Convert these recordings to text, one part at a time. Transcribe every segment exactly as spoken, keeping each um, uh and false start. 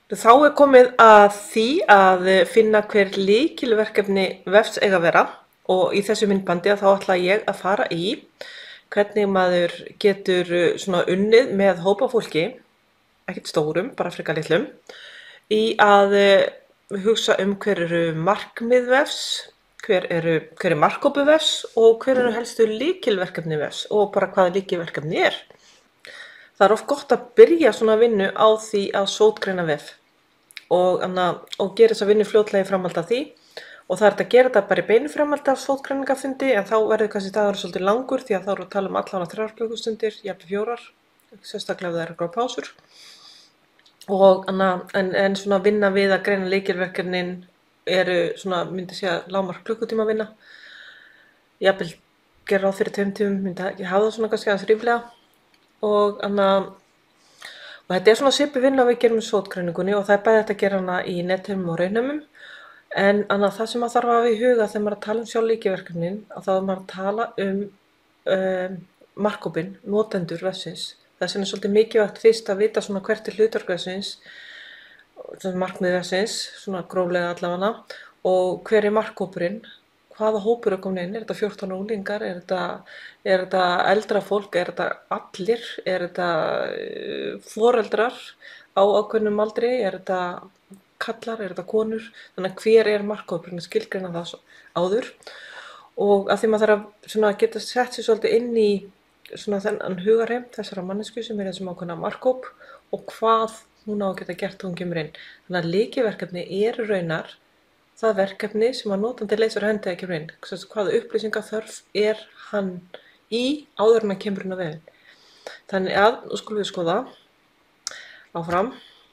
Þá er komið að því að finna hver lykilverkefni vefs eiga að vera og í þessu myndbandi þá ætla ég að fara í hvernig maður getur svona unnið með hópa fólki, ekkert stórum, bara frekar litlum, í að hugsa um hver eru markmið vefs, hver eru hver er markhópur vefs og hver eru helstu lykilverkefni vefs og bara hvaða lykilverkefni er. Það er oft gott að byrja svona vinnu á því að sótgreina vef og, og gera þessa vinnu fljótlega í framhaldi af því og það er hægt að gera þetta bara í beinu framhaldi af sótgreiningarfundi en þá verður kannski dagurinn svolítið langur því að þá erum við að tala um allan þrjár klukkustundir, jafnvel fjórar, sérstaklega ef það eru einhverjar pásur. Og, en, en svona vinna við að greina lykilverkefnin eru svona, myndi segja, lágmark klukkutíma vinna. Jafnvel gera ráð fyrir tveim tímum, myndi ekki hafa það svona kannski aðeins ríflega. Og, anna, og þetta er svona svipuð vinna við gerum í sótgreiningunni og það er bæði hægt að gera hana í netheimum og raunheimum. En anna, það sem maður þarf að hafa í huga þegar maður er að tala um sjálf lykilverkefnin, að þá er maður að tala um, um markhópinn, notendur vefsins. Þess vegna er svolítið mikilvægt fyrst að vita svona hvert er hlutverk vefsins, markmið vefsins, svona gróflega allavega, og hver er markhópurinn. Hvaða hópur er komin inn? Er þetta fjórtán unglingar? Er þetta, er þetta eldra fólk? Er þetta allir? Er þetta foreldrar á ákveðnum aldri? Er þetta kallar? Er þetta konur? Þannig að hver er markhópurinn? Skilgreina það áður. Og að því maður þarf að geta sett sér svolítið inn í svona þennan hugarheim þessara mannesku sem er þessum ákveðna markhóp og hvað hún á að geta gert hún kemur inn. Þannig að lykilverkefni eru raunar það verkefni sem að notandi leysir hendi ekki inn. Hvaða upplýsingaþörf er hann í áður en hann kemur inn á vefinn. Þannig að, nú skulum við skoða áfram.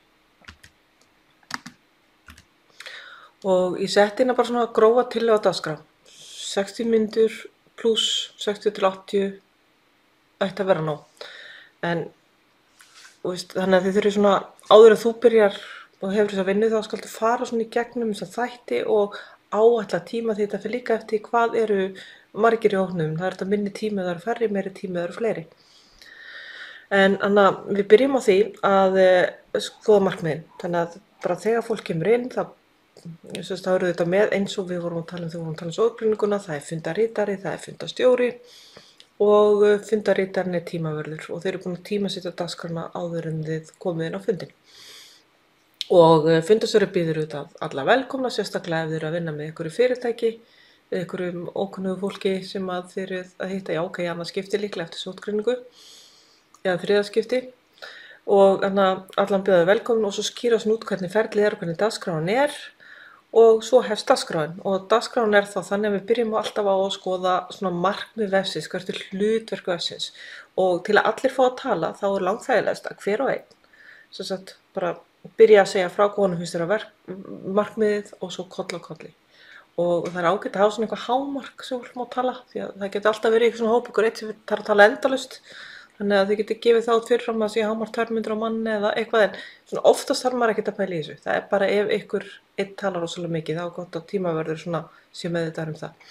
Og ég setti hérna bara svona grófa tillögu á dagskrá. sextíu mínútur pluss sextíu til áttatíu ætti að vera nóg. En veist, þannig að þið þurfið svona áður en þú byrjar og hefur þess að vinnu þá skaltu fara svona í gegnum þess að þætti og áætla tíma því þetta fyrir líka eftir hvað eru margir í hópnum. Það er þetta minni tími, það eru færri, meiri tími, það eru fleiri. En anna, við byrjum á því að skoða markmiðin. Þannig að bara þegar fólk kemur inn, þá, þá eru þetta með eins og við vorum að tala um þegar við vorum að tala um sótgreininguna, það er fundarítari, það er fundastjóri og fundarítarinn er tímavörður og þeir eru búin að tímasetja dagskrána áður en þið komið inn á fundin. Og fundarstjóri býður auðvitað alla velkomna, sérstaklega ef þið eru að vinna með einhverju fyrirtæki, einhverjum ókunnugu fólki sem að þið eru að hitta í ok, annað skipti líklega eftir sótgreiningu eða þriðaskipti. Og allan býður velkomin og svo skýra svona út hvernig ferlið er og hvernig dagskráin er og svo hefst dagskráin. Og dagskráin er þá þannig að við byrjum alltaf á að skoða svona markmið vefsins, hvert er hlutverk vefsins. Og til að allir fá að tala þá er langþægilegast að hver og einn, sem sagt bara byrja að segja frá hvað honum finnst þér að markmiðið og svo koll á kolli. Og það er ágætt að hafa svona eitthvað hámark sem við má tala, því að það getur alltaf verið eitthvað svona hóp, ykkur eitt sem þarf að tala endalaust. Þannig að þið getur gefið þá fyrirfram að sé hámark tvær mínútur á manni eða eitthvað en svona oftast þarf maður ekkert að pæla í þessu. Það er bara ef ykkur einn talar rosalega mikið, þá er gott að tímavörður svona sé meðvitaður um það.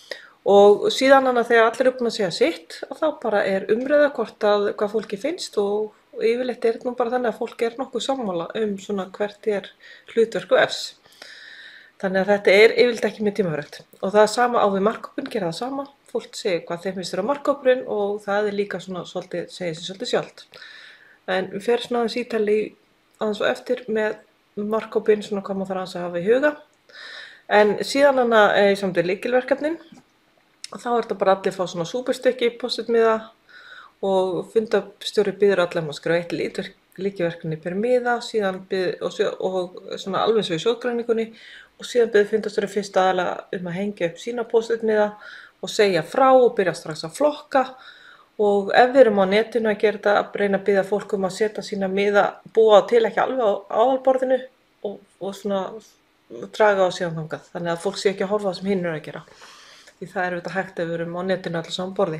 Og síðan annað þegar allir eru búin að segja sitt, þá bara er umræða hvort að hvað fólki finnst og Og yfirleitt er þetta nú bara þannig að fólk er nokkuð sammála um svona hvert er hlutverk vefs. Þannig að þetta er yfirleitt ekki með tímafrekt. Og það er sama á við markhópinn, gera það sama. Fólk segir hvað þeim finnst þér á markhópurinn og það er líka svona svolítið, segir sér svolítið sjálft. En við ferum svona aðeins ítali aðeins og eftir með markhópinn svona hvað maður þarf aðeins að hafa í huga. En síðan hana er ég samt við lykilverkefnin. Og þá er þetta bara allir fá svona súperstykki, post-it miða. Og fundarstjóri býður allir um að skrifa eitt lykilverkefni per miða síðan býð, og, og svona alveg svo í sótgreiningunni og síðan býður fundarstjóri fyrst aðalega um að hengja upp sína post-it miða og segja frá og byrja strax að flokka og ef við erum á netinu að gera þetta að reyna að biðja fólk um að setja sína miða búa til ekki alveg á aðalborðinu og, og svona draga á síðan þangað þannig að fólk sé ekki að horfa það sem hinn er að gera því það er auðvitað hægt ef við erum á netinu allir saman borði.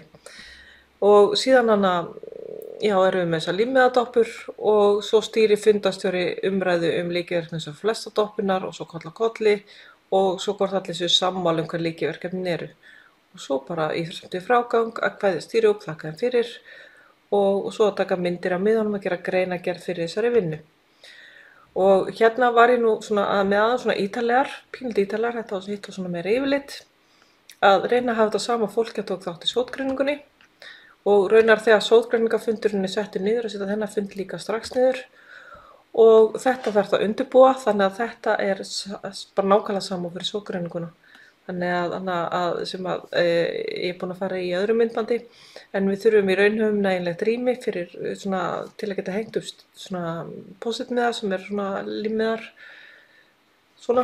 Og síðan hana, já, erum við með þessar límmiðadoppur og svo stýri fundarstjóri umræðu um lykilverkefni sem flesta doppunar og svo koll á kolli og svo hvort allir séu sammála um hvað lykilverkefnin eru. Og svo bara í þessum frágang að kveðja stýri upp, þakka þeim fyrir og, og svo að taka myndir af miðunum að gera greinargerð fyrir þessari vinnu. Og hérna var ég nú svona að með aðeins svona ítarlegar, pínulítið ítarlegar, þetta var hitt og svona meira yfirlit, að reyna að hafa þetta sama fólk að tók þátt í sótgreiningunni og raunar þegar sótgreiningafundurinn er settur niður að setja þennan fund líka strax niður og þetta þarf það að undirbúa þannig að þetta er bara nákvæmlega sama fyrir sótgreininguna. Þannig að, að sem að e, ég er búin að fara í öðru myndbandi en við þurfum í raunhöfum nægilegt rými fyrir svona til að geta hengt upp svona post-it-miða sem er svona límmiðar svona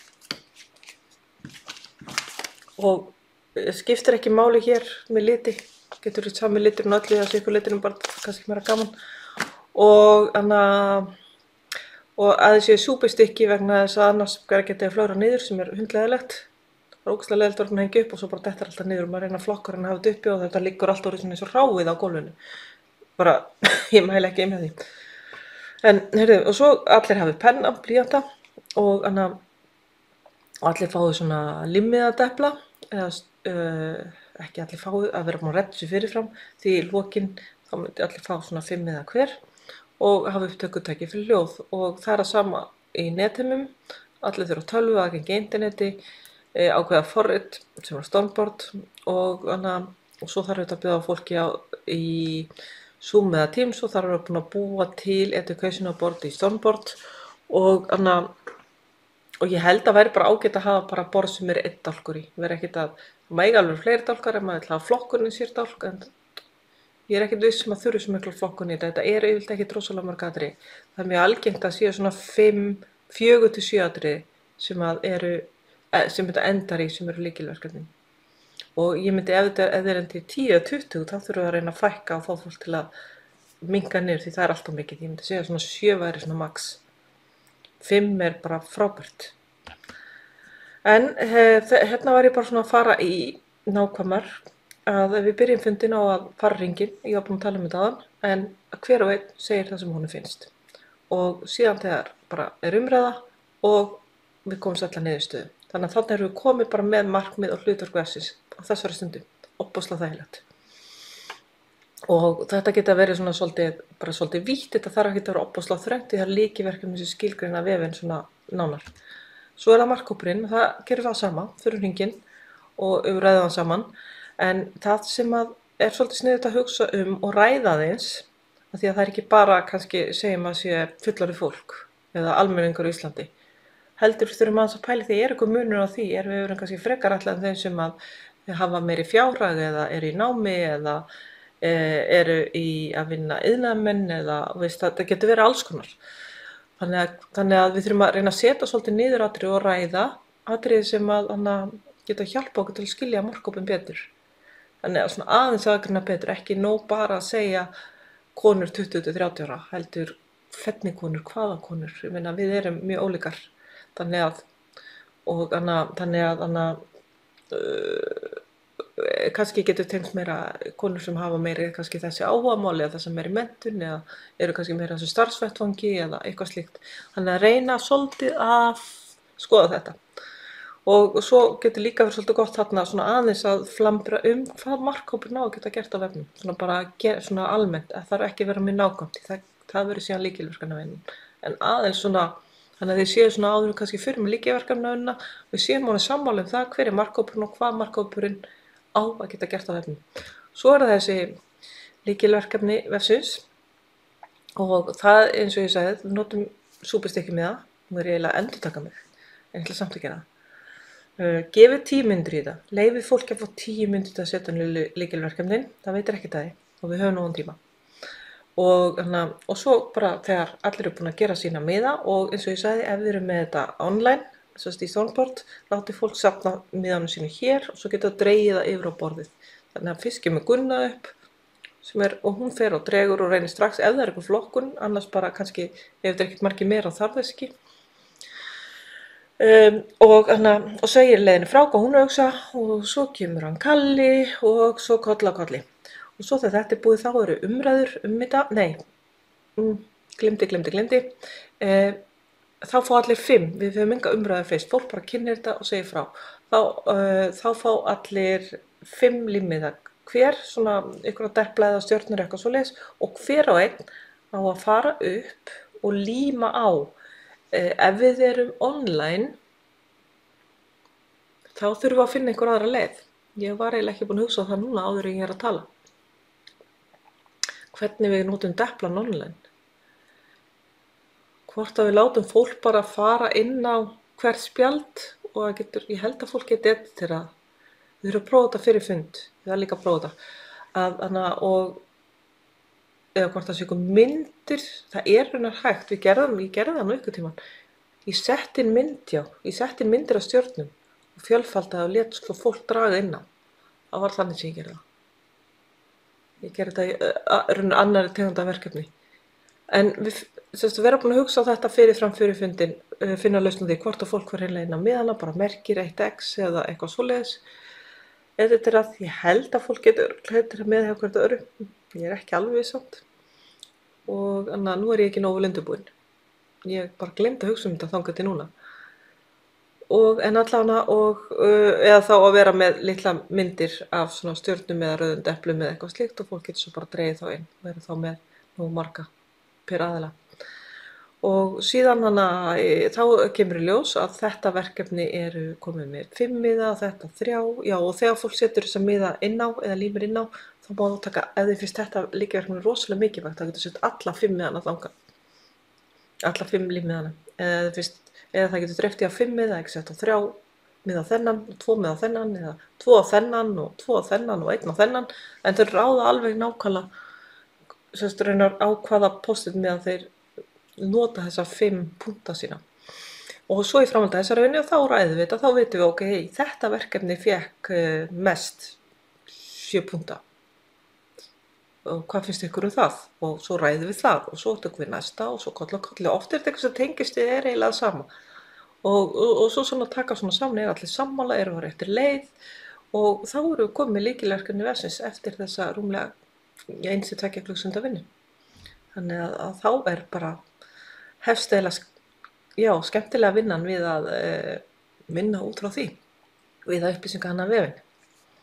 og skiptir ekki máli hér með liti, getur við sami liturinn öllu þessu ykkur liturinn bara kannski meira gaman og þannig að og að þessi súpustykki vegna þess að annars geti að flögra niður sem er hundleðilegt. Það er ógeðslega leiðilegt að hengja upp og svo bara dettur alltaf niður og maður reyna að flokka hann að hafa þetta uppi og þetta liggur alltaf orðið svona eins og ráið á gólfinu. Bara, ég mæli ekki með því. En, heyrðu, og svo allir hafi penna, blýanta og anna, allir fáið svona limmiðadepla eða uh, ekki allir fáið að vera búin að redda sér fyrirfram því í lokinn þá myndi allir fá svona fimm eða hver og hafa upptökutæki fyrir hljóð og það er að sama í netheimum, allir þurfa tölvu, aðgengi interneti, ákveða forrit sem er Stormboard og, anna, og svo þarf þetta að bjóða fólki á, í Zoom eða Teams og þarf að búin að búa til educational board í Stormboard og, anna, og ég held að væri bara ágætt að hafa bara borð sem er einn dálkur í. Verði ekkert að mæga alveg fleiri dálkar ef maður ætla að flokkurinn sér dálk en ég er ekkert viss sem að þurfi svo miklu flokkun í þetta. Þetta er yfirleitt ekki rosalega mörg atriði. Það er mjög algengt að séu svona fimm, fjögur til sjö atriði sem að eru sem þetta endar í sem eru lykilverkefnin. Og ég myndi ef þetta ef er enn tíu eða tuttugu þá þurfum við að reyna að fækka og fá fólk til að minnka niður því það er alltaf mikið. Ég myndi segja svona sjö væri svona max. fimm er bara frábært. En hef, hérna var ég bara svona að fara í nákvæmar að ef við byrjum fundin á að fara hringinn, ég var búin að tala um þetta aðan, en hver og einn segir það sem honum finnst. Og síðan þegar bara er umræða og við komumst allar niðurstöðu. Þannig að þannig erum við komið bara með markmið og hlutverk vefsins á þessari stundu, opbóðslega þægilegt. Og þetta geta verið svona svolítið, bara svolítið vítt, þetta þarf ekki að vera opbóðslega þröngt, því það er lykiverkefni sem skilgreina vefinn svona nánar. Svo er það markhópurinn, það gerum við það sama fyrir hringinn og við ræðum það saman, en það sem að er svolítið sniðugt að hugsa um og ræða aðeins, af því að það er ekki bara kannski segjum að sé fullorðið fólk eða almenningur á Íslandi. Heldur þurfum aðeins að pæla því er eitthvað munur á því, er við erum kannski frekar allar en þeim sem að hafa meiri fjárhag eða eru í námi eða e, eru í að vinna iðnaðarmenn eða veist, það getur verið alls konar. Þannig að, þannig að við þurfum að reyna að setja svolítið niður atriði og ræða atriði sem að hana, geta hjálpa okkur til að skilja markhópinn betur. Þannig að svona aðeins aðgreina betur, ekki nóg bara að segja konur tuttugu til þrjátíu ára, heldur hvernig konur, hvaða konur, ég meina við erum mjög ólíkar. Þannig að, og anna, þannig að anna, uh, kannski getur tengst meira konur sem hafa meiri kannski þessi áhugamáli eða þessi meiri menntun eða eru kannski meira þessi starfsvettvangi eða eitthvað slíkt. Þannig að reyna svolítið að skoða þetta. Og svo getur líka verið svolítið gott þarna svona aðeins að flambra um hvað markhópurinn á að geta gert á vefnum. Svona bara svona almennt, það þarf ekki að vera mjög nákvæmt, það, það verður síðan lykilverkefnavinnan. En aðeins svona þannig að þið séu svona áður kannski fyrir með lykilverkefnavinna, við séum honum sammála um það hver er markhópurinn og hvað markhópurinn á að geta gert á vefnum. Svo er það þessi lykilverkefni vefsins og það eins og ég sagði, við notum súpustykki með það, nú er ég eiginlega að endurtaka mig, en ég ætla samt að gera það. Uh, gefið tíu mínútur í það, leyfið fólki að fá tíu mínútur að setja lykilverkefnin, það veitir ekki það og við höfum nógan tíma. Og, hana, og svo bara þegar allir eru búin að gera sína miða og eins og ég sagði, ef við erum með þetta online, þess að í Stormboard, láti fólk safna miðanum sínu hér og svo geta dreigið það yfir á borðið. Þannig að fyrst kemur Gunna upp sem er, og hún fer og dregur og reynir strax ef það er eitthvað flokkun, annars bara kannski, ef þetta er ekkert margir meira þarf þess ekki. Um, og, hana, og segir leiðinni frá hvað hún hugsa og svo kemur hann Kalli og svo Kolla og Kolli. Og svo þegar þetta er búið þá eru umræður um þetta, nei, mm, glimti, glimti, glimti, eh, þá fá allir fimm, við höfum enga umræður fyrst, fólk bara kynnir þetta og segir frá. Þá, uh, þá fá allir fimm límmiða hver, svona ykkur að depla eða stjörnur eitthvað svoleiðis og hver á einn á að fara upp og líma á Eh, ef við erum online, þá þurfum við að finna einhver aðra leið. Ég var eiginlega ekki búin að hugsa á það núna áður en ég er að tala. Hvernig við notum deplan online. Hvort að við látum fólk bara fara inn á hvert spjald og það getur, ég held að fólk geti editera. Við þurfum að prófa þetta fyrir fund. Ég þarf líka að prófa þetta. Að, hana, og eða hvort það sé ykkur myndir, það er raunar hægt. Við gerðum, ég gerði það nú ykkur tíman. Ég setti inn mynd, já. Ég setti inn myndir af stjörnum og fjölfaldaði og lét svo fólk draga inn á. Það var þannig sem ég gerði það. Ég gerði þetta í uh, raunar annarri tegunda verkefni. En við semst, vera búin að hugsa á þetta fyrir fram fyrir fundin, uh, finna lausn á því hvort að fólk var hreinlega inn á miðana, bara merkir eitt X eða eitthvað svoleiðis. Eða þetta er að ég held að fólk getur hlutir með hjá hvert öðru. Ég er ekki alveg viss. Og þannig að nú er ég ekki nógu lundubúin. Ég bara gleymdi að hugsa um þetta þangað til núna. Og en allavega og uh, eða þá að vera með litla myndir af svona stjörnum eða rauðum deplum eða eitthvað slíkt og fólk getur svo bara dregið þá inn. Verið þá með nógu marga per aðila. Og síðan hana, þá kemur í ljós að þetta verkefni eru komið með fimm miða, þetta þrjá, já og þegar fólk setur þessa miða inn á eða límir inn á, þá má þú taka, ef þið finnst þetta líka verkefni rosalega mikilvægt, þá getur sett alla fimm miðana þangað, alla fimm límmiðana, eða þið finnst, eða það getur dreift í að fimm miða, ekki sett á þrjá miða þennan, og tvo miða þennan, eða tvo á þennan og tvo á þennan og einn á þennan, en þau ráða alveg nákvæmlega, semst raunar á hvaða post-it miða þeir nota þessa fimm punkta sína. Og svo í framhaldi af þessari vinnu þá ræðum við þetta, þá vitum við ok, hey, þetta verkefni fékk uh, mest sjö punkta. Og hvað finnst ykkur um það? Og svo ræðum við það og svo tökum við næsta og svo koll og koll. Oft er þetta eitthvað sem tengist við er eiginlega sama. Og, og, og svo svona taka svona saman, er allir sammála, erum við réttir leið og þá erum við komið lykilverkefni verksins eftir þessa rúmlega eins til tveggja klukkstunda vinnu. Þannig að, að þá er bara hefst eiginlega, já, skemmtilega vinnan við að e, vinna út frá því, við að upplýsinga hana vefinn.